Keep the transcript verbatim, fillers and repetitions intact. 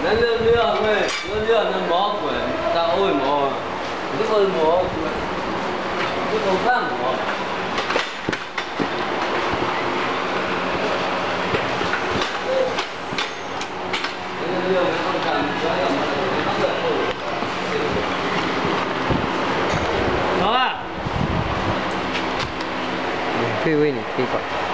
咱这料咩？我料那毛滚，打欧毛，这个毛，这个饭毛。 好啊，可以喂你，可以搞。